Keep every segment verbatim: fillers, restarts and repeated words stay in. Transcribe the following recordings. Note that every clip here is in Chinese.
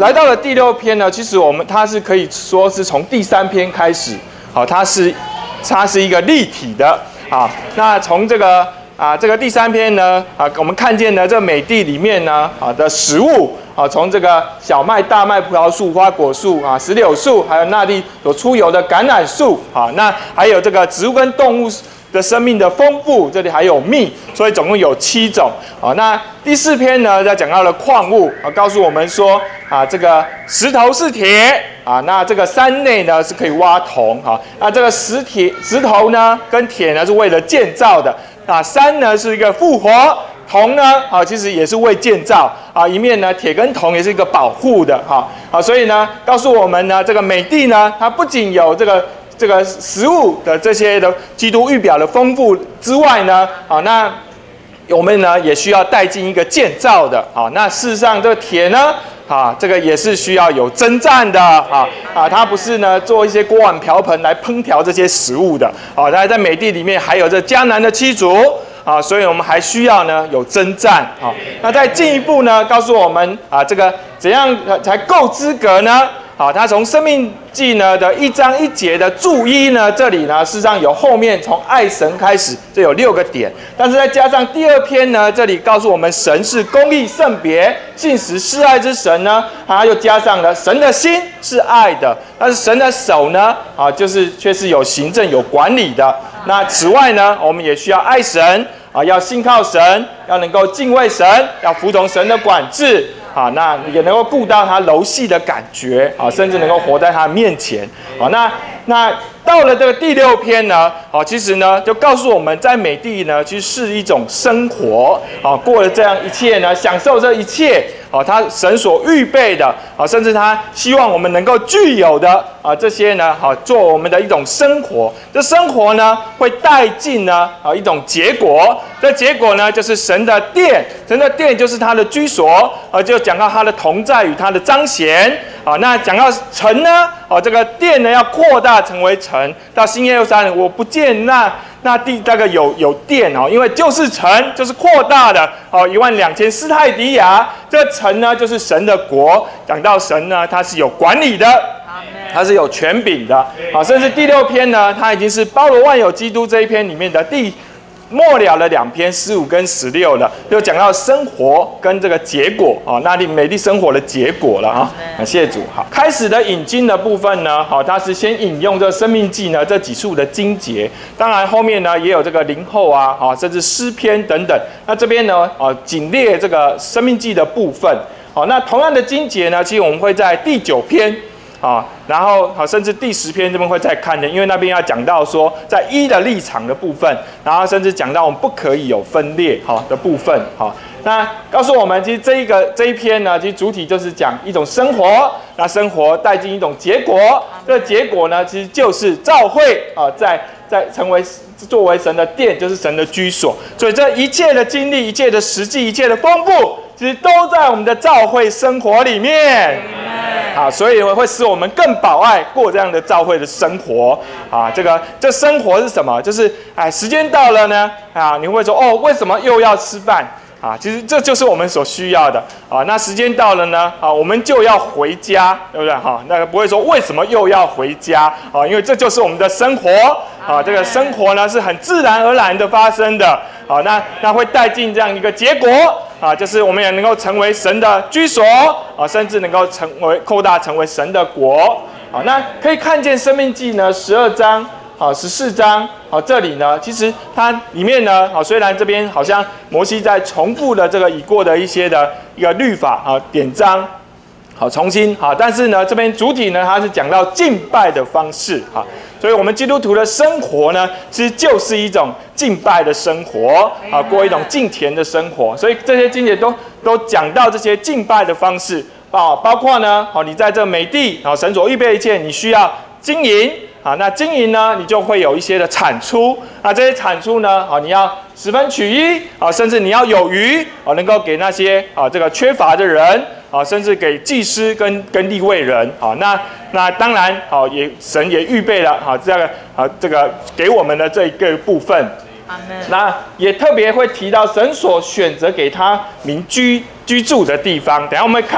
来到了第六篇呢，其实我们它是可以说是从第三篇开始，好，它是它是一个立体的，好，那从这个啊这个第三篇呢，啊我们看见呢这美地里面呢啊的食物。啊，从这个小麦、大麦、葡萄树、花果树啊、石榴树，还有那地所出油的橄榄树啊，那还有这个植物跟动物的生命的丰富，这里还有蜜，所以总共有七种啊。那第四篇呢，在讲到了矿物啊，告诉我们说啊，这个石头是铁啊，那这个山内呢是可以挖铜哈、啊，那这个石铁石头呢跟铁呢是为了建造的啊，山呢是一个复活。铜呢，啊，其实也是为建造啊，一面呢，铁跟铜也是一个保护的哈，啊，所以呢，告诉我们呢，这个美地呢，它不仅有这个这个食物的这些的基督预表的丰富之外呢，啊，那我们呢也需要带进一个建造的，啊，那事实上这个铁呢，啊，这个也是需要有征战的，啊啊，它不是呢做一些锅碗瓢盆来烹调这些食物的，啊，它在美地里面还有这迦南的七族。啊，所以我们还需要呢有征战啊。那再进一步呢，告诉我们啊，这个怎样才够资格呢？好，他从《生命记》呢的一章一节的注一呢，这里呢事实上有后面从爱神开始，这有六个点，但是再加上第二篇呢，这里告诉我们神是公义圣别、信实施爱之神呢，它又加上了神的心是爱的，但是神的手呢，啊，就是却是有行政有管理的。那此外呢，我们也需要爱神啊，要信靠神，要能够敬畏神，要服从神的管制。啊，那也能够顾到他柔细的感觉啊，甚至能够活在他面前啊。那那到了这个第六篇呢，啊，其实呢就告诉我们在美地呢，其实是一种生活啊，过了这样一切呢，享受这一切啊，他神所预备的啊，甚至他希望我们能够具有的啊，这些呢，好做我们的一种生活。这生活呢，会带进呢啊一种结果。这结果呢，就是神的殿，神的殿就是他的居所，啊，就讲到他的同在与他的彰显，啊，那讲到城呢，哦，这个殿呢要扩大成为城，到新耶路撒冷，我不见那那地那个有有殿哦，因为就是城，就是扩大的哦，一万两千斯泰迪亚，这个城呢就是神的国，讲到神呢，他是有管理的。它是有权柄的，啊，甚至第六篇呢，它已经是包罗万有基督这一篇里面的第末了的两篇十五跟十六了，就讲到生活跟这个结果啊，那里美丽生活的结果了啊，感谢主。好，开始的引经的部分呢，好，它是先引用这生命记呢这几处的经节，当然后面呢也有这个灵后啊，啊，甚至诗篇等等。那这边呢，啊，仅列这个生命记的部分。好，那同样的经节呢，其实我们会在第九篇。啊，然后好，甚至第十篇这边会再看的，因为那边要讲到说，在一的立场的部分，然后甚至讲到我们不可以有分裂好的部分，好，那告诉我们，其实这一个这一篇呢，其实主体就是讲一种生活，那生活带进一种结果，这个结果呢，其实就是教会啊，在在成为作为神的殿，就是神的居所，所以这一切的经历、一切的实际、一切的丰富，其实都在我们的教会生活里面。啊，所以会使我们更保爱过这样的教会的生活啊。这个这生活是什么？就是哎，时间到了呢啊，你会说哦，为什么又要吃饭啊？其实这就是我们所需要的啊。那时间到了呢啊，我们就要回家，对不对？哈、啊，那个不会说为什么又要回家啊？因为这就是我们的生活啊。这个生活呢是很自然而然的发生的啊。那那会带进这样一个结果。啊，就是我们也能够成为神的居所啊，甚至能够成为扩大成为神的国啊。那可以看见《生命记》呢，十二章啊，十四章啊，这里呢，其实它里面呢，啊，虽然这边好像摩西在重复了这个已过的一些的一个律法啊典章，好重新好，但是呢，这边主体呢，它是讲到敬拜的方式啊。所以，我们基督徒的生活呢，其实就是一种敬拜的生活啊，过一种敬虔的生活。所以这些经节都都讲到这些敬拜的方式啊，包括呢，好，你在这美地啊，神所预备一切，你需要经营啊，那经营呢，你就会有一些的产出啊，这些产出呢，啊，你要十分取一啊，甚至你要有余啊，能够给那些啊这个缺乏的人。啊，甚至给祭司跟跟利未人，啊，那那当然，好，也神也预备了，好，这个啊这个给我们的这一个部分，那也特别会提到神所选择给他民居居住的地方。等一下我们会看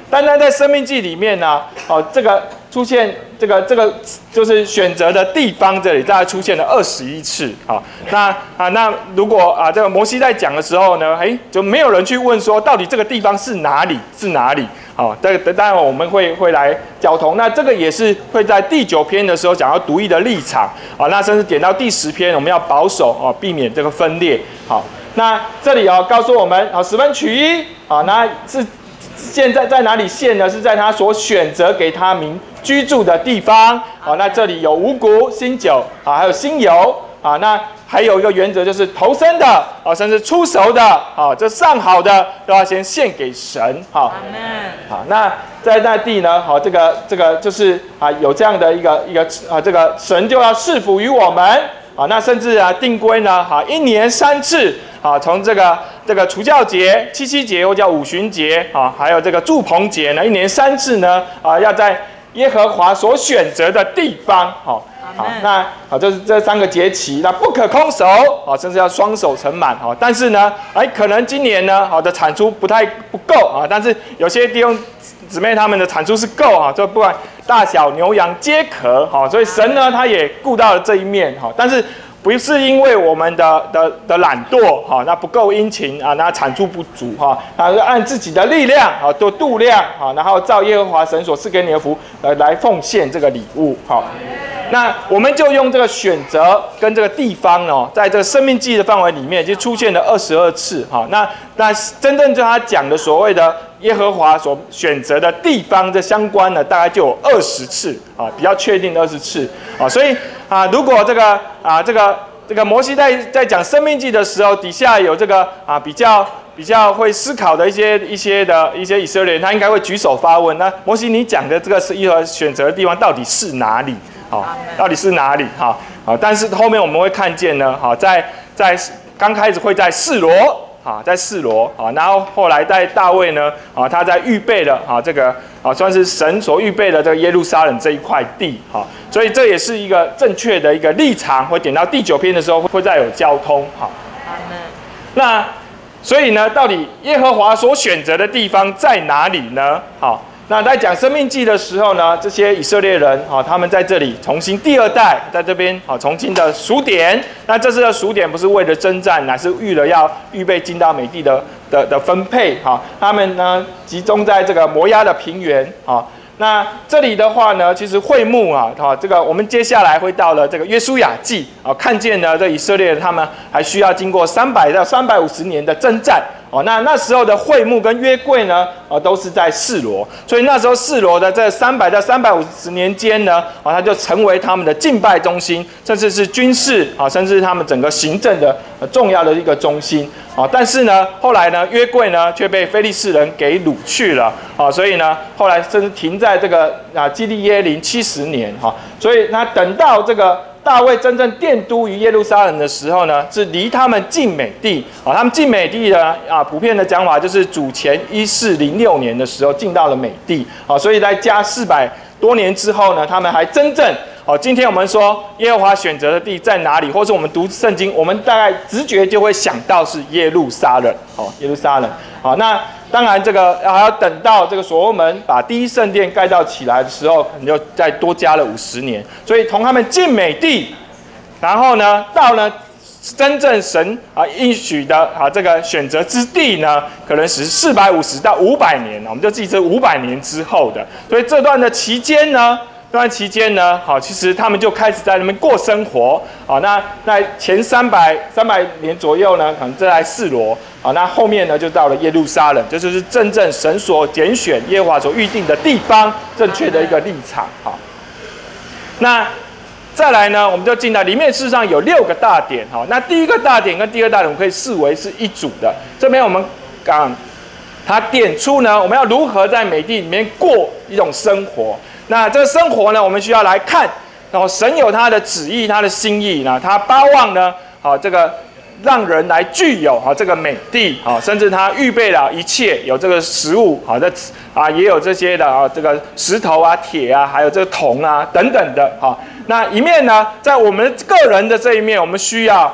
单单在生命记里面呢，哦，这个出现这个这个就是选择的地方这里大概出现了二十一次。好，那啊那如果啊这个摩西在讲的时候呢，哎就没有人去问说到底这个地方是哪里是哪里。好，这个当然我们会会来交通。那这个也是会在第九篇的时候讲到独一的立场。啊，那甚至点到第十篇，我们要保守哦，避免这个分裂。好，那这里哦告诉我们，啊十分取一。啊，那是。现在在哪里献呢？是在他所选择给他民居住的地方。好，那这里有五谷、新酒啊，还有新油啊。那还有一个原则就是头生的啊，甚至出熟的啊，这上好的都要先献给神。好，好，那在那地呢？好，这个这个就是啊，有这样的一个一个啊，这个神就要赐福于我们啊。那甚至啊，定规呢，好，一年三次。啊，从这个这个除酵节、七七节或叫五旬节啊，还有这个住棚节呢，一年三次呢，啊，要在耶和华所选择的地方，好、啊，好，那好，这是这三个节期，那不可空手，啊，甚至要双手盛满，哈、啊。但是呢，哎，可能今年呢，好的产出不太不够啊，但是有些弟兄姊妹他们的产出是够啊，就不管大小牛羊皆可，哈、啊，所以神呢，他也顾到了这一面，哈、啊，但是。不是因为我们的的的懒惰哈，那不够殷勤啊，那产出不足哈，啊，按自己的力量啊，多度量啊，然后照耶和华神所赐给你的福，呃，来奉献这个礼物好。那我们就用这个选择跟这个地方哦，在这个生命记的范围里面，就出现了二十二次哈。那那真正就他讲的所谓的耶和华所选择的地方这相关的，大概就有二十次啊，比较确定的二十次啊。所以啊，如果这个啊这个这个摩西在在讲生命记的时候，底下有这个啊比较。比较会思考的一些一些的一些以色列人，他应该会举手发问。那摩西，你讲的这个是耶和华选择的地方到底是哪里？好、哦，到底是哪里？好，好，但是后面我们会看见呢，好，在在刚开始会在示罗，啊，在示罗，啊，然后后来在大卫呢，啊，他在预备了啊这个啊算是神所预备的这个耶路撒冷这一块地，好，所以这也是一个正确的一个立场。会点到第九篇的时候会再有交通，好，那。所以呢，到底耶和华所选择的地方在哪里呢？好，那在讲生命记的时候呢，这些以色列人，好，他们在这里重新第二代在这边好重新的数点。那这次的数点不是为了征战，乃是预了要预备进到美地的的的分配。好，他们呢集中在这个摩押的平原。好。那这里的话呢，其实会幕啊，哈，这个我们接下来会到了这个约书亚记啊，看见呢，这以色列人他们还需要经过三百到三百五十年的征战哦。那那时候的会幕跟约柜呢，啊，都是在示罗，所以那时候示罗的这三百到三百五十年间呢，啊，它就成为他们的敬拜中心，甚至是军事啊，甚至是他们整个行政的重要的一个中心。啊，但是呢，后来呢，约柜呢却被非利士人给掳去了，啊，所以呢，后来甚至停在这个啊基利耶林七十年，哈、啊，所以那等到这个大卫真正奠都于耶路撒冷的时候呢，是离他们进美地，啊，他们进美地呢，啊，普遍的讲法就是主前一四零六年的时候进到了美地，啊，所以在加四百多年之后呢，他们还真正。好，今天我们说耶和华选择的地在哪里，或是我们读圣经，我们大概直觉就会想到是耶路撒冷。好，耶路撒冷。好，那当然这个还要等到这个所罗门把第一圣殿盖造起来的时候，可能就再多加了五十年。所以从他们进美地，然后呢，到呢真正神啊应许的啊这个选择之地呢，可能是四百五十到五百年，我们就记这五百年之后的。所以这段的期间呢。这段期间呢，好，其实他们就开始在那边过生活，好，那那前三百三百年左右呢，可能在示罗，好，那后面呢就到了耶路撒冷，这就是真正神所拣选、耶和华所预定的地方，正确的一个立场，好。那再来呢，我们就进到里面，事实上有六个大点，好，那第一个大点跟第二大点，我们可以视为是一组的。这边我们讲，它点出呢，我们要如何在美地里面过一种生活。那这个生活呢，我们需要来看，然后神有他的旨意、他的心意呢，他巴望呢，好这个让人来具有好这个美地，好，甚至他预备了一切，有这个食物，好的啊，也有这些的啊，这个石头啊、铁啊，还有这个铜啊等等的，好，那一面呢，在我们个人的这一面，我们需要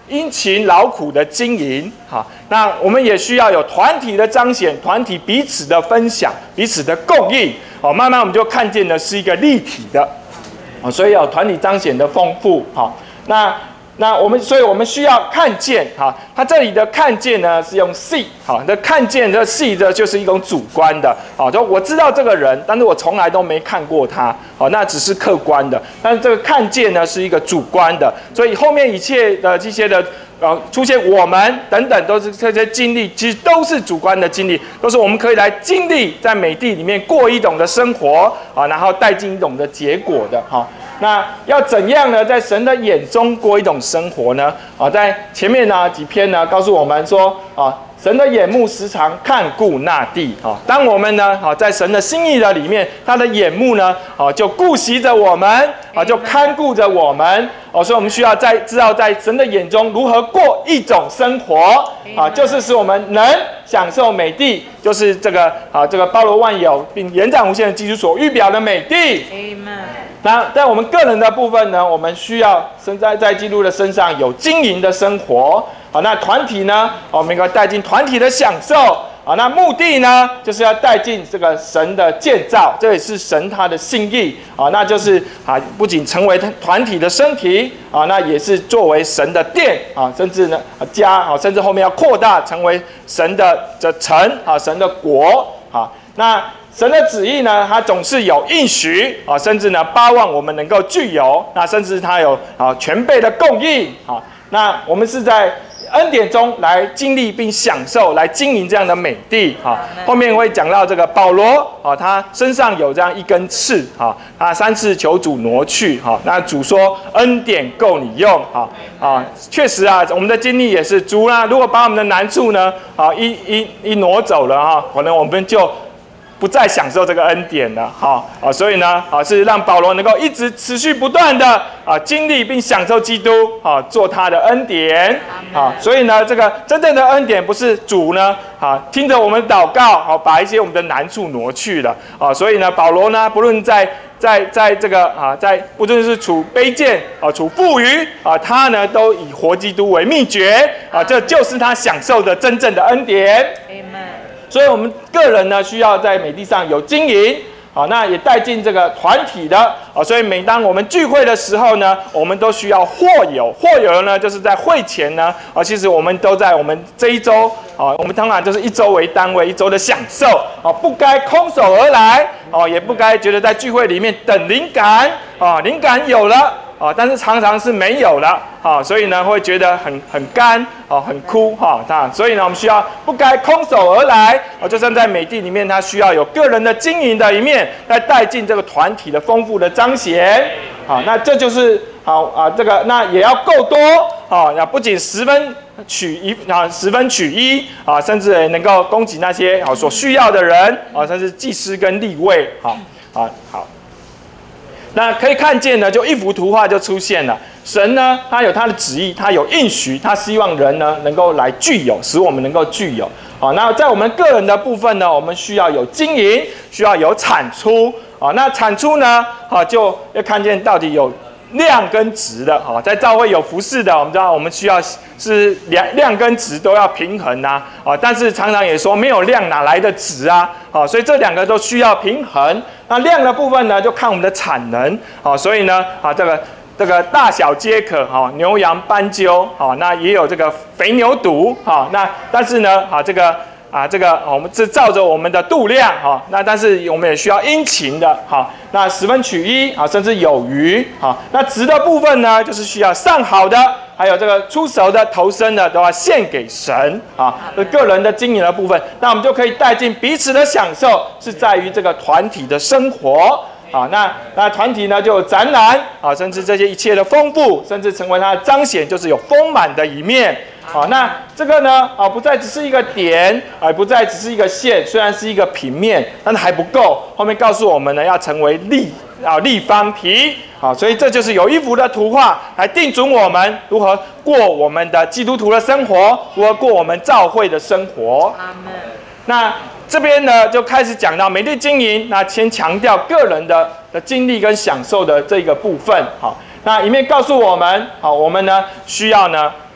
殷勤劳苦的经营，好，那我们也需要有团体的彰显，团体彼此的分享，彼此的供应，好，慢慢我们就看见的是一个立体的，啊，所以有团体彰显的丰富，好，那。那我们，所以我们需要看见，哈，它这里的看见呢是用 see， 好，那看见的 see 的就是一种主观的，好，就我知道这个人，但是我从来都没看过他，好，那只是客观的，但是这个看见呢是一个主观的，所以后面一切的这些的。呃，出现我们等等，都是这些经历，其实都是主观的经历，都是我们可以来经历在美地里面过一种的生活啊，然后带进一种的结果的哈。那要怎样呢？在神的眼中过一种生活呢？啊，在前面呢几篇呢，告诉我们说啊。神的眼目时常看顾那地，啊，当我们呢，啊，在神的心意的里面，他的眼目呢，啊，就顾惜着我们，啊，就看顾着我们，哦，所以我们需要在知道在神的眼中如何过一种生活，啊，就是使我们能享受美地，就是这个啊，这个包罗万有并延展无限的基督所预表的美地。那在我们个人的部分呢，我们需要身在在基督的身上有经营的生活。好，那团体呢？我们应该带进团体的享受。好，那目的呢，就是要带进这个神的建造，这也是神他的心意。啊，那就是啊，不仅成为团体的身体啊，那也是作为神的殿啊，甚至呢家啊，甚至后面要扩大成为神的的城啊，神的国啊。那神的旨意呢，它总是有应许啊，甚至呢巴望我们能够具有，那甚至它有啊全备的供应啊。那我们是在恩典中来经历并享受，来经营这样的美地哈。后面会讲到这个保罗啊，他身上有这样一根刺哈，他三次求主挪去哈。那主说恩典够你用哈啊，确实啊，我们的经历也是主呢，如果把我们的难处呢啊一一一挪走了哈，可能我们就不再享受这个恩典了，哈啊，所以呢，啊是让保罗能够一直持续不断的啊经历并享受基督啊做他的恩典，啊，所以呢，这个真正的恩典不是主呢啊听着我们祷告，啊把一些我们的难处挪去了，啊，所以呢，保罗呢不论在在在这个啊在不论是处卑贱啊处富裕啊，他呢都以活基督为秘诀啊，这就是他享受的真正的恩典。所以，我们个人呢，需要在美地上有经营，好，那也带进这个团体的，啊，所以每当我们聚会的时候呢，我们都需要或有，或有呢，就是在会前呢，啊，其实我们都在我们这一周，啊，我们当然就是一周为单位，一周的享受，啊，不该空手而来，哦，也不该觉得在聚会里面等灵感，啊，灵感有了。啊，但是常常是没有了，啊，所以呢会觉得很很干，啊，很枯，哈，啊，所以呢我们需要不该空手而来，啊，就算在美地里面，它需要有个人的经营的一面，来带进这个团体的丰富的彰显，好，那这就是好啊，这个那也要够多，啊，那不仅十分取一啊，十分取一啊，甚至也能够供给那些啊所需要的人，啊，甚至祭司跟利未，好，啊，好。那可以看见呢，就一幅图画就出现了。神呢，他有他的旨意，他有应许，他希望人呢能够来具有，使我们能够具有。好，那在我们个人的部分呢，我们需要有经营，需要有产出。啊，那产出呢，啊，就要看见到底有量跟值的。啊，在教会有服事的，我们知道我们需要是量量跟值都要平衡啊。啊，但是常常也说没有量哪来的值啊？啊，所以这两个都需要平衡。那量的部分呢，就看我们的产能，好，所以呢，啊，这个这个大小皆可，哈，牛羊斑鸠，好，那也有这个肥牛犊，好，那但是呢，啊，这个啊，这个我们是照着我们的度量，哈，那但是我们也需要殷勤的，好，那十分取一，啊，甚至有余，好，那值的部分呢，就是需要上好的。还有这个出熟的、投生的，都要献给神啊。这个人的经营的部分，那我们就可以带进彼此的享受，是在于这个团体的生活啊。那那团体呢，就有展览啊，甚至这些一切的丰富，甚至成为它的彰显，就是有丰满的一面啊。那这个呢啊，不再只是一个点，啊，不再只是一个线，虽然是一个平面，但是还不够。后面告诉我们呢，要成为立啊立方体。好，所以这就是有一幅的图画来定准我们如何过我们的基督徒的生活，如何过我们教会的生活。阿们。那这边呢就开始讲到美地经营，那先强调个人的的经历跟享受的这个部分。好，那一面告诉我们，好，我们呢需要呢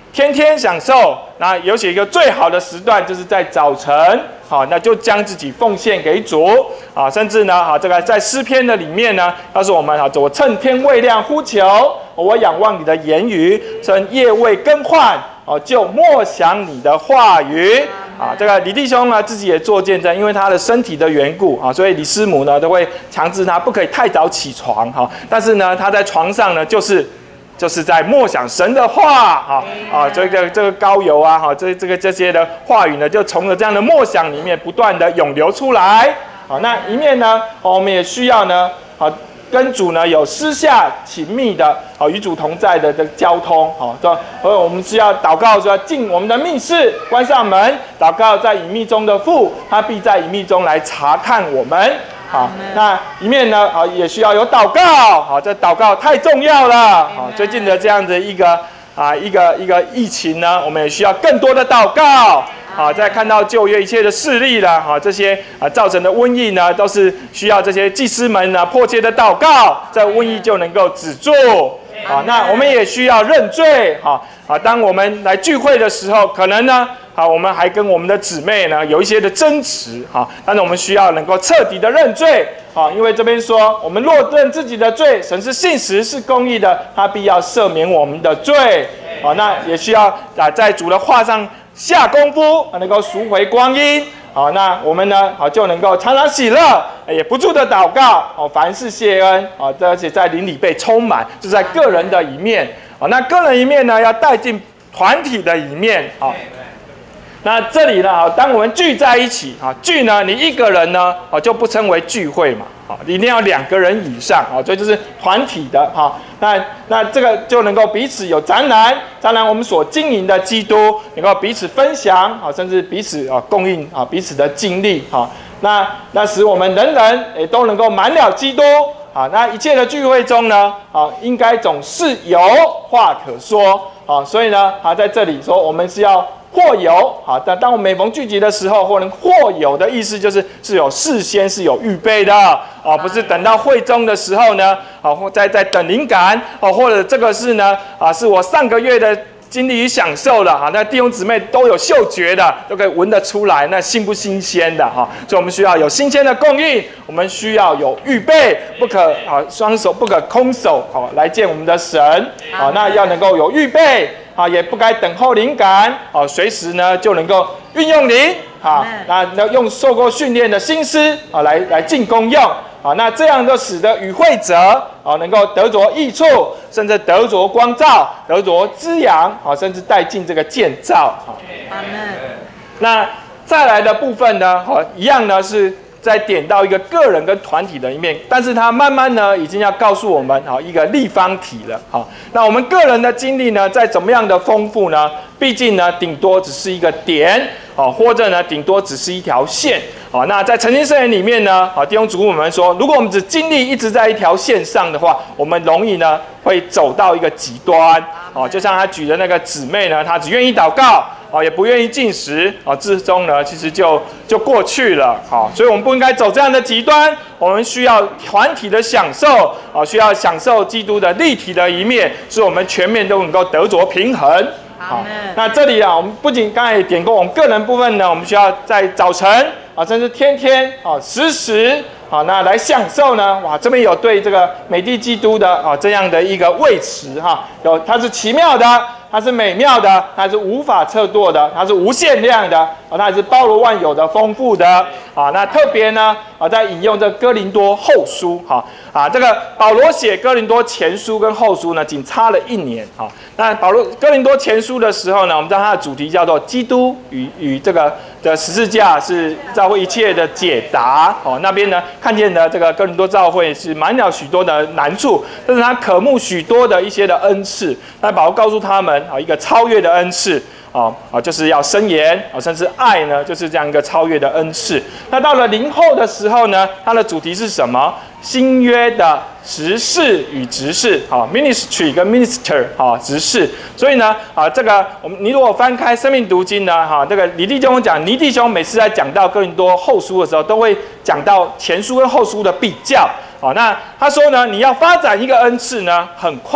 天天享受，那尤其一个最好的时段就是在早晨，好，那就将自己奉献给主啊，甚至呢，好，这个在诗篇的里面呢，告诉我们啊，我趁天未亮呼求，我仰望你的言语，趁夜未更换，哦，就默想你的话语啊。这个李弟兄呢自己也做见证，因为他的身体的缘故啊，所以李师母呢都会强制他不可以太早起床哈，但是呢，他在床上呢就是。就是在默想神的话，哈啊，这个这个膏油啊，哈，这这个这些的话语呢，就从了这样的默想里面不断的涌流出来，好，那一面呢，我们也需要呢，好，跟主呢有私下亲密的，好，与主同在的这个交通，好，所以我们需要祷告，说进我们的密室，关上门，祷告在隐秘中的父，他必在隐秘中来查看我们。好，那一面呢，好，也需要有祷告，好，这祷告太重要了，好，最近的这样的一个啊一个一个疫情呢，我们也需要更多的祷告，好，在看到旧约一切的事例了，好，这些啊造成的瘟疫呢，都是需要这些祭司们呢迫切的祷告，这瘟疫就能够止住，好，那我们也需要认罪，好，啊，当我们来聚会的时候，可能呢。好，我们还跟我们的姊妹呢有一些的争执，哈，但是我们需要能够彻底的认罪，好，因为这边说，我们若认自己的罪，神是信实是公义的，他必要赦免我们的罪，好，那也需要啊在主的话上下功夫，能够赎回光阴，好，那我们呢，好就能够常常喜乐，也不住的祷告，哦，凡事谢恩，啊，而且在灵里被充满，就在个人的一面，好，那个人一面呢，要带进团体的一面，好。那这里呢，当我们聚在一起，啊，聚呢，你一个人呢，啊，就不称为聚会嘛，啊，一定要两个人以上，啊，所以就是团体的，哈，那那这个就能够彼此有展览，展览我们所经营的基督，能够彼此分享，啊，甚至彼此啊供应啊彼此的经历，哈，那那使我们人人也都能够满了基督，啊，那一切的聚会中呢，啊，应该总是有话可说，啊，所以呢，啊，在这里说我们是要。或有好，但当我们每逢聚集的时候，或能或有的意思就是是有事先是有预备的啊，不是等到会中的时候呢，啊，或在在等灵感哦，或者这个是呢啊，是我上个月的经历与享受了啊，那弟兄姊妹都有嗅觉的，都可以闻得出来，那新不新鲜的哈，所以我们需要有新鲜的供应，我们需要有预备，不可啊双手不可空手好来见我们的神啊，那要能够有预备。啊，也不该等候灵感，哦，随时呢就能够运用灵，啊，那要用受过训练的心思，啊，来来进功用，啊，那这样就使得与会者，啊，能够得着益处，甚至得着光照，得着滋养，啊，甚至带进这个建造，啊，阿们。那再来的部分呢，好，一样呢是。再点到一个个人跟团体的一面，但是他慢慢呢，已经要告诉我们，好一个立方体了，好，那我们个人的经历呢，再怎么样的丰富呢，毕竟呢，顶多只是一个点，好，或者呢，顶多只是一条线，好，那在诚心圣言里面呢，好弟兄姊妹们说，如果我们只经历一直在一条线上的话，我们容易呢会走到一个极端，哦，就像他举的那个姊妹呢，她只愿意祷告。哦，也不愿意进食，哦，至终呢，其实就就过去了，好，所以我们不应该走这样的极端，我们需要团体的享受，哦，需要享受基督的立体的一面，使我们全面都能够得着平衡。好，那这里啊，我们不仅刚才也点过，我们个人部分呢，我们需要在早晨啊，甚至天天啊，时时啊，那来享受呢，哇，这边有对这个美的基督的啊这样的一个位词哈，有它是奇妙的。它是美妙的，它是无法测度的，它是无限量的，啊，它是包罗万有的、丰富的，啊，那特别呢，啊，在引用这哥林多后书，哈，啊，这个保罗写哥林多前书跟后书呢，仅差了一年，哈，那保罗哥林多前书的时候呢，我们知道它的主题叫做基督与与这个的十字架是教会一切的解答，哦，那边呢看见的这个哥林多教会是满了许多的难处，但是他渴慕许多的一些的恩赐，那保罗告诉他们。啊，一个超越的恩赐，啊啊，就是要伸言啊，甚至爱呢，就是这样一个超越的恩赐。那到了临后的时候呢，它的主题是什么？新约的执事与执事，好 ，ministry 跟 minister， 好，执事。所以呢，啊，这个我们你如果翻开生命读经呢，哈，这个李弟兄讲，倪弟兄每次在讲到哥林多后书的时候，都会讲到前书跟后书的比较。好，那他说呢，你要发展一个恩赐呢，很快。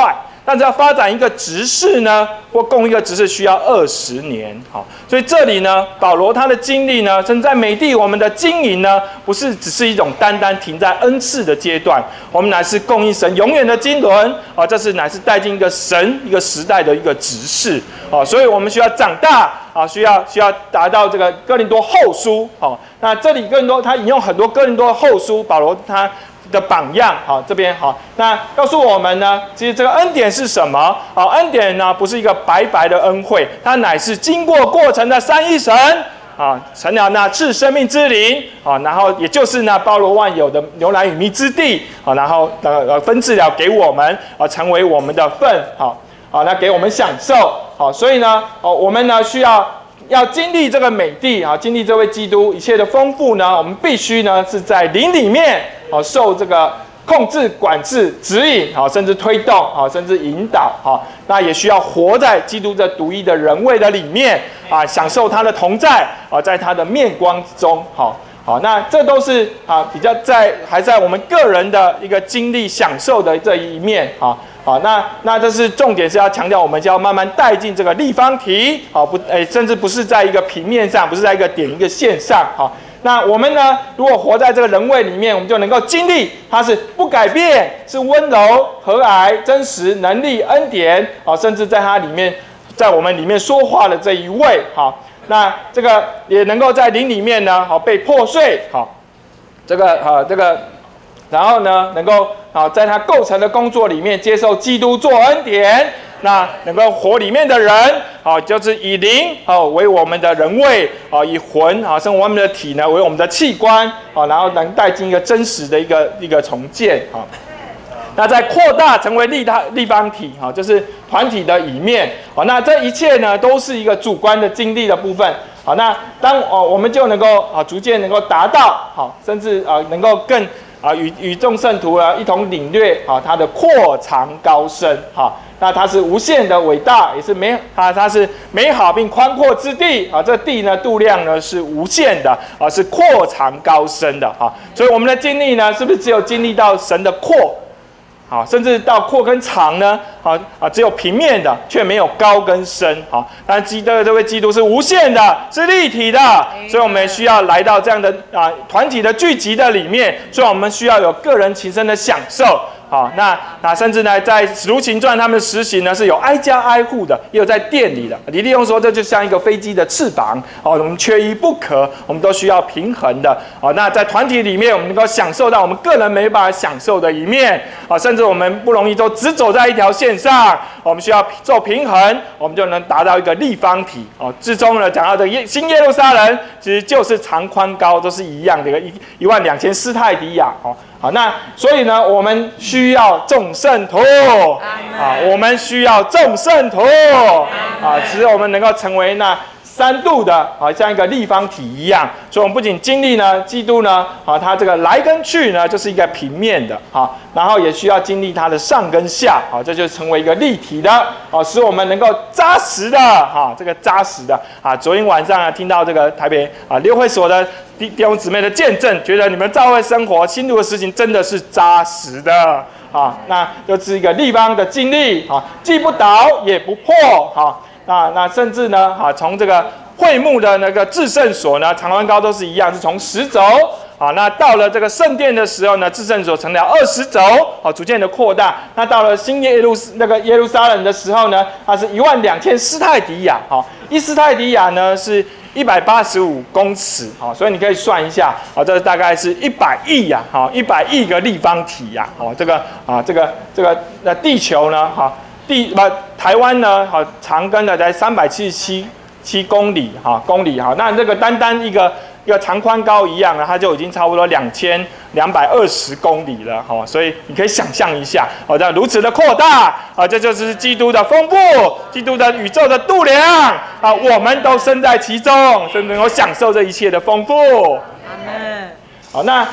但是要发展一个执事呢，或供一个执事需要二十年。好，所以这里呢，保罗他的经历呢，甚至在美地我们的经营呢，不是只是一种单单停在恩赐的阶段，我们乃是供应神永远的经纶啊，这是乃是带进一个神一个时代的一个执事啊，所以我们需要长大啊，需要需要达到这个哥林多后书。好，那这里哥林多他引用很多哥林多后书，保罗他的榜样。好，这边好，那告诉我们呢，其实这个恩典是什么？好，恩典呢不是一个白白的恩惠，它乃是经过过程的三一神啊，成了那赐生命之灵啊，然后也就是那包罗万有的牛奶与蜜之地啊，然后呃分赐了给我们啊，成为我们的份。好，好，那给我们享受。好，所以呢，哦，我们呢需要。要经历这个美地啊，经历这位基督一切的丰富呢，我们必须呢是在灵里面哦，受这个控制、管制、指引，好，甚至推动，好，甚至引导，好，那也需要活在基督这独一的人位的里面啊，享受他的同在啊，在他的面光中，好。好，那这都是啊比较在还在我们个人的一个经历享受的这一面啊。好，那那这是重点是要强调，我们就要慢慢带进这个立方体，好不？诶，甚至不是在一个平面上，不是在一个点一个线上，好。那我们呢，如果活在这个人位里面，我们就能够经历它是不改变，是温柔、和蔼、真实、能力、恩典，啊，甚至在它里面，在我们里面说话的这一位，好。那这个也能够在灵里面呢，好被破碎，好，这个啊这个，然后呢，能够啊在它构成的工作里面接受基督做恩典，那能够活里面的人，好就是以灵好为我们的人位，啊以魂啊生我们的体呢为我们的器官，好然后能带进一个真实的一个一个重建，好。那再扩大成为立他立方体，哈，就是团体的一面，好，那这一切呢，都是一个主观的经历的部分，好，那当哦，我们就能够啊，逐渐能够达到，好，甚至啊，能够更啊，与与众圣徒呢一同领略，啊，它的扩长高深，哈，那它是无限的伟大，也是美啊，它是美好并宽阔之地，啊，这地呢度量呢是无限的，啊，是扩长高深的，哈，所以我们的经历呢，是不是只有经历到神的扩？好，甚至到阔跟长呢，好啊，只有平面的，却没有高跟深。好，但基督这位基督是无限的，是立体的，所以我们需要来到这样的啊团体的聚集的里面，所以我们需要有个人情深的享受。好，那那甚至呢，在使徒行传他们的实行呢，是有挨家挨户的，也有在店里的。李立用说，这就像一个飞机的翅膀，哦，我们缺一不可，我们都需要平衡的。哦，那在团体里面，我们能够享受到我们个人没办法享受的一面，啊，甚至我们不容易都只走在一条线上，我们需要做平衡，我们就能达到一个立方体。哦，之中呢，讲到的耶新耶路撒冷，其实就是长宽高都是一样的，一一万两千斯泰迪亚。哦。好，那所以呢，我们需要众圣徒啊，我们需要众圣徒啊，使我们能够成为那三度的啊，像一个立方体一样。所以，我们不仅经历呢，基督呢，啊，它这个来跟去呢，就是一个平面的啊，然后也需要经历它的上跟下啊，这就成为一个立体的啊，使我们能够扎实的哈，这个扎实的啊。昨天晚上啊，听到这个台北啊六会所的弟弟兄姊妹的见证，觉得你们教会生活、新路的事情真的是扎实的啊，那就是一个立方的经历啊，既不倒也不破哈。那那甚至呢，啊，从这个会幕的那个至圣所呢，长宽高都是一样，是从十轴啊。那到了这个圣殿的时候呢，至圣所成了二十轴，啊，逐渐的扩大。那到了新耶路那个耶路撒冷的时候呢，它是一万两千斯泰迪亚，好，一斯泰迪亚呢是一百八十五公尺，好，所以你可以算一下，好，这大概是一百亿呀，好，一百亿个立方体呀，好，这个啊，这个这个那地球呢，好。地不台湾呢，好长根的才三百七十七七公里哈公里哈，那这个单单一个一个长宽高一样呢，它就已经差不多两千两百二十公里了哈，所以你可以想象一下，好，这样如此的扩大啊，这就是基督的丰富，基督的宇宙的度量啊，我们都身在其中，甚至能够享受这一切的丰富。阿门。好，那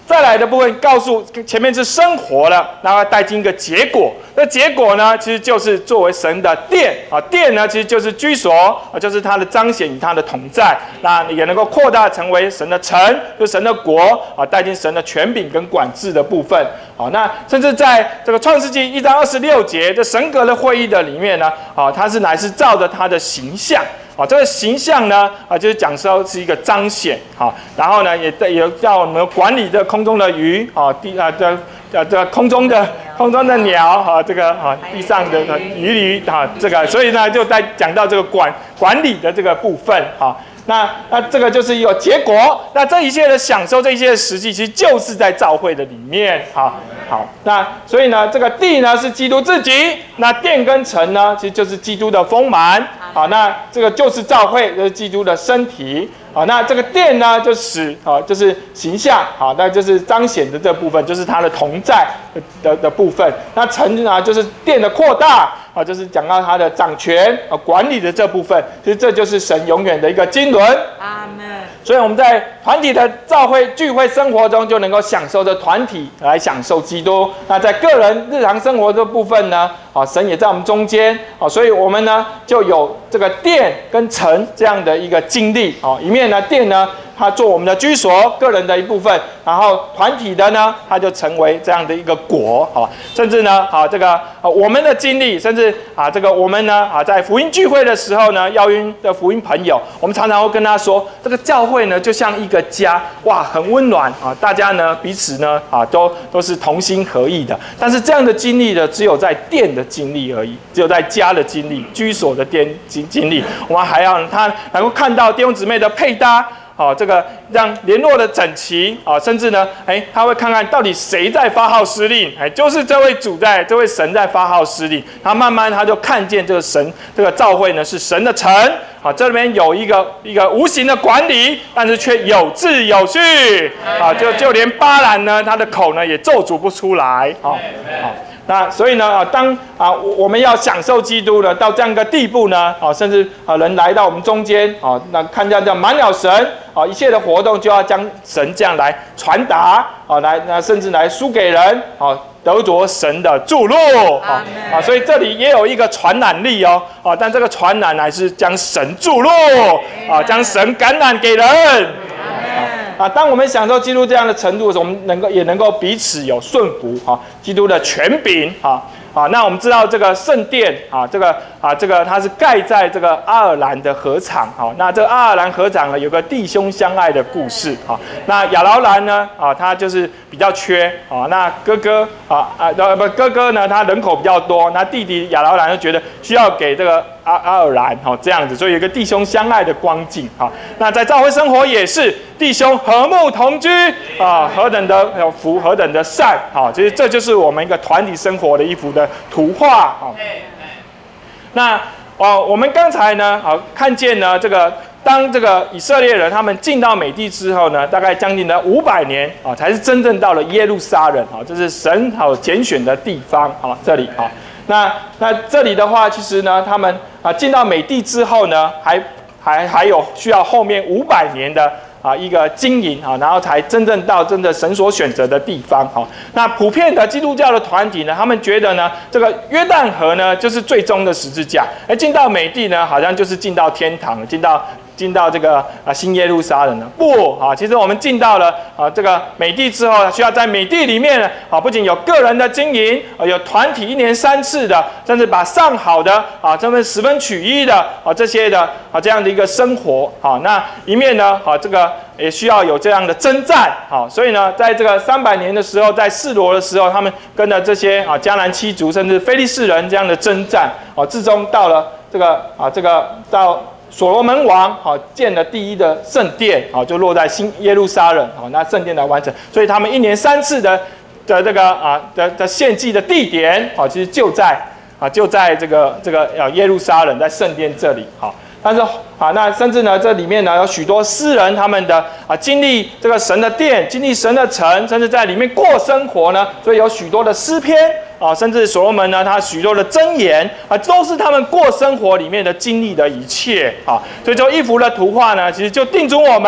再来的部分告诉前面是生活了，然后带进一个结果。那结果呢，其实就是作为神的殿啊，殿呢其实就是居所啊，就是它的彰显与它的同在。那也能够扩大成为神的城，就神的国啊，带进神的权柄跟管制的部分啊。那甚至在这个创世纪一章二十六节，这神格的会议的里面呢，啊，它是乃是照着它的形象。啊，这个形象呢，啊，就是讲说是一个彰显，好，然后呢，也也叫我们管理这空中的鱼，啊，地啊这呃这空中的空中的鸟，哈，这个啊地上的鱼鱼，哈，这个，所以呢，就在讲到这个管管理的这个部分，哈。那那这个就是有结果，那这一切的享受，这一切的实际，其实就是在教会的里面，好，好，那所以呢，这个地呢是基督自己，那殿跟城呢，其实就是基督的丰满，好，那这个就是教会，就是基督的身体。好，那这个殿呢，就使啊，就是形象，好，那就是彰显的这部分，就是它的同在的 的, 的部分。那城呢，就是殿的扩大，啊，就是讲到它的掌权啊、管理的这部分。其实这就是神永远的一个经纶。阿们。所以我们在团体的教会聚会生活中，就能够享受着团体来享受基督。那在个人日常生活的部分呢，啊，神也在我们中间，啊，所以我们呢就有这个殿跟城这样的一个经历，啊，一面呢殿呢，它做我们的居所，个人的一部分，然后团体的呢，它就成为这样的一个国，好，甚至呢，啊，这个啊我们的经历，甚至啊这个我们呢，啊在福音聚会的时候呢，邀约的福音朋友，我们常常会跟他说，这个教会呢就像一个家，哇，很温暖啊，大家呢彼此呢啊都都是同心合意的。但是这样的经历呢，只有在殿的经历而已，只有在家的经历、居所的殿经经历，我们还要他能够看到弟兄姊妹的配搭。好，这个让联络的整齐啊，甚至呢，哎，他会看看到底谁在发号施令，哎，就是这位主在，这位神在发号施令。他慢慢他就看见这个神，这个教会呢是神的城，啊，这里面有一个一个无形的管理，但是却有秩有序，啊，就就连巴兰呢，他的口呢也咒诅不出来，好，好。那所以呢，啊，当啊我们要享受基督呢，到这样一个地步呢，啊，甚至啊人来到我们中间，啊，那看见这样满了神，啊，一切的活动就要将神这样来传达，啊，来那甚至来输给人，啊，得着神的助路，啊啊，所以这里也有一个传染力哦，啊，但这个传染乃是将神助路，啊，将神感染给人。啊，当我们享受基督这样的程度的时候，我们能够也能够彼此有顺服啊，基督的权柄啊啊。那我们知道这个圣殿啊，这个啊这个它是盖在这个爱尔兰的河场啊。那这个爱尔兰河场呢，有个弟兄相爱的故事啊。那亚劳兰呢啊，他就是比较缺啊。那哥哥啊啊呃不哥哥呢，他人口比较多，那弟弟亚劳兰就觉得需要给这个。阿阿尔兰，好这样子，所以有一个弟兄相爱的光景，好，那在教会生活也是弟兄和睦同居啊，何等的有福，何等的善，好，其实这就是我们一个团体生活的一幅的图画，好。那哦，我们刚才呢，好看见呢，这个当这个以色列人他们进到美地之后呢，大概将近的五百年啊，才是真正到了耶路撒冷，啊，这是神好拣选的地方，啊，这里啊。那那这里的话，其实呢，他们啊进到美地之后呢，还还还有需要后面五百年的啊一个经营啊，然后才真正到真的神所选择的地方哈。那普遍的基督教的团体呢，他们觉得呢，这个约旦河呢就是最终的十字架，而进到美地呢，好像就是进到天堂，进到。进到这个啊新耶路撒冷了不啊？其实我们进到了啊这个美地之后，需要在美地里面啊，不仅有个人的经营，啊有团体一年三次的，甚至把上好的啊这份十分取一的啊这些的啊这样的一个生活啊，那一面呢啊这个也需要有这样的征战啊，所以呢，在这个三百年的时候，在示罗的时候，他们跟着这些啊迦南七族甚至非利士人这样的征战啊，最终到了这个啊这个到。所罗门王好建了第一的圣殿，好就落在新耶路撒冷，好那圣殿来完成，所以他们一年三次的的这个啊的的献祭的地点，好其实就在啊就在这个这个呃耶路撒冷，在圣殿这里，好。但是啊，那甚至呢，这里面呢有许多诗人他们的啊经历这个神的殿，经历神的城，甚至在里面过生活呢，所以有许多的诗篇啊，甚至所罗门呢，他许多的箴言啊，都是他们过生活里面的经历的一切啊。所以就一幅的图画呢，其实就定准我们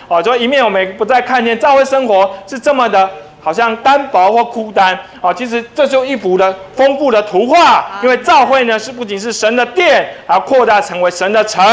哦，就一面我们不再看见教会生活是这么的。好像单薄或孤单啊，其实这就一幅的丰富的图画，因为教会呢是不仅是神的殿，还要扩大成为神的城。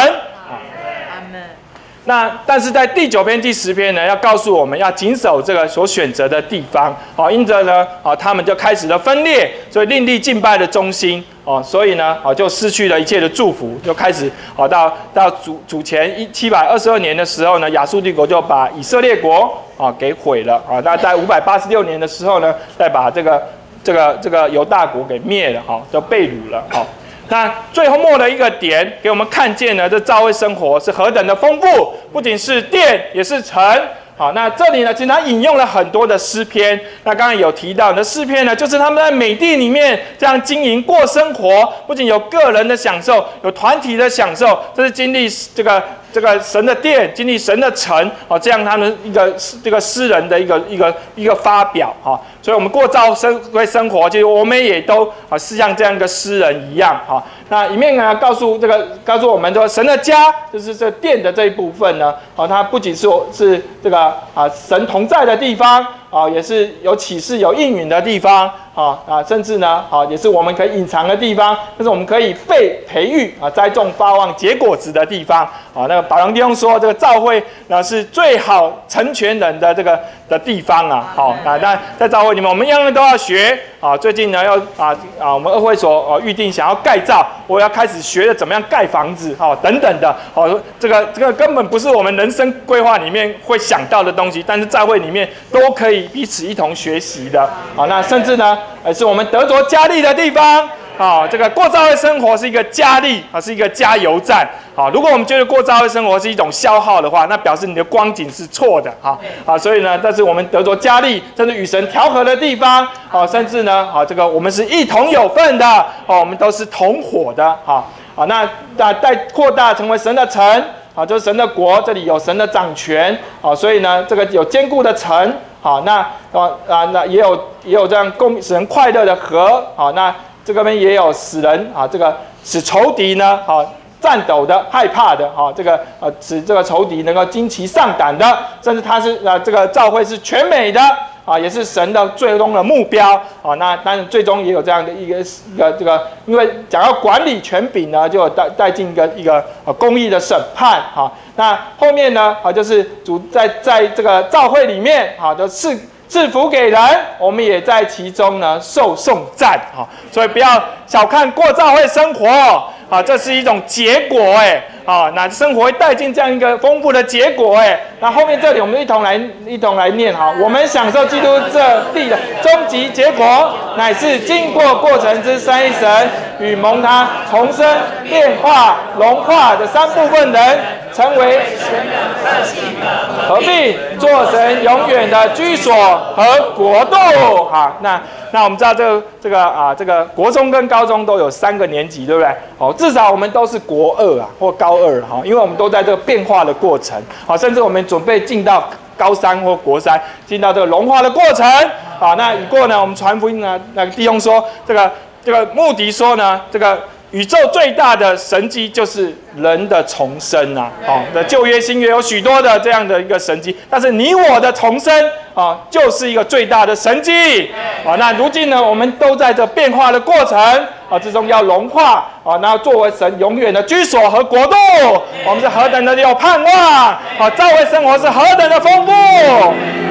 那但是在第九篇、第十篇呢，要告诉我们要谨守这个所选择的地方。哦，因着呢，哦，他们就开始了分裂，所以另立敬拜的中心。哦，所以呢，哦，就失去了一切的祝福，就开始哦，到到主主前一七百二十二年的时候呢，亚述帝国就把以色列国啊给毁了啊。那在五百八十六年的时候呢，再把这个这个这个犹大国给灭了，哈，就被掳了，好。那最后末的一个点，给我们看见呢，这教会生活是何等的丰富，不仅是殿，也是城。好，那这里呢，其实他引用了很多的诗篇。那刚才有提到的诗篇呢，就是他们在美地里面这样经营过生活，不仅有个人的享受，有团体的享受，这是经历这个这个神的殿，经历神的城，哦，这样他们一个这个诗人的一个一个一个发表，哈。所以我们过教生会生活，其实我们也都啊是像这样一个诗人一样，哈。那里面呢，告诉这个告诉我们说，神的家就是这殿的这一部分呢，哦，它不仅是是这个啊神同在的地方，啊，也是有启示、有应允的地方，啊啊，甚至呢，啊，也是我们可以隐藏的地方，但是我们可以被培育啊、栽种、发旺、结果子的地方，啊，那个保良弟兄说，这个教会呢是最好成全人的这个的地方啊，好啊，那在教会里面，我们样样都要学啊。最近呢，要啊啊，我们二会所哦预定想要盖造，我要开始学的怎么样盖房子，哈、哦，等等的，哦，这个这个根本不是我们人生规划里面会想到的东西，但是教会里面都可以彼此一同学习的，好，那甚至呢，呃，是我们得着加力的地方。好，这个过教会生活是一个加力啊，是一个加油站。好，如果我们觉得过教会生活是一种消耗的话，那表示你的光景是错的哈。好，所以呢，但是我们得着加力，甚至与神调和的地方，好，甚至呢，好，这个我们是一同有份的，哦，我们都是同伙的，好，好，那那再扩大成为神的城，好，就是神的国，这里有神的掌权，好，所以呢，这个有坚固的城，好，那啊啊，那也有也有这样共使人快乐的河，好，那。这个边也有使人啊，这个使仇敌呢，啊战斗的、害怕的，啊，这个呃使这个仇敌能够惊奇上胆的，甚至他是啊这个教会是全美的啊，也是神的最终的目标啊。那但是最终也有这样的一个一个这个，因为讲到管理权柄呢，就有带带进一个一个呃公义的审判哈。那后面呢啊，就是主在在这个教会里面啊，就是赐福给人，我们也在其中呢受颂赞啊，所以不要小看过教会生活啊，这是一种结果哎啊，那生活会带进这样一个丰富的结果哎。那后面这里我们一同来一同来念哈，我们享受基督这地的终极结果，乃是经过过程之三一神与蒙他重生、变化、融化的三部分人，成为神的特性，合并做神永远的居所和国度。好，那那我们知道这个这个啊，这个国中跟高中都有三个年级，对不对？哦，至少我们都是国二啊，或高二哈，因为我们都在这个变化的过程，好，甚至我们准备进到高三或国三，进到这个融化的过程。好，那已过呢，我们传福音呢，那个弟兄说，这个这个穆迪说呢，这个宇宙最大的神迹就是人的重生啊！哦，那旧约、新约有许多的这样的一个神迹，但是你我的重生啊，就是一个最大的神迹啊！那如今呢，我们都在这变化的过程啊之中要融化啊，那作为神永远的居所和国度，我们是何等的有盼望啊！教会生活是何等的丰富。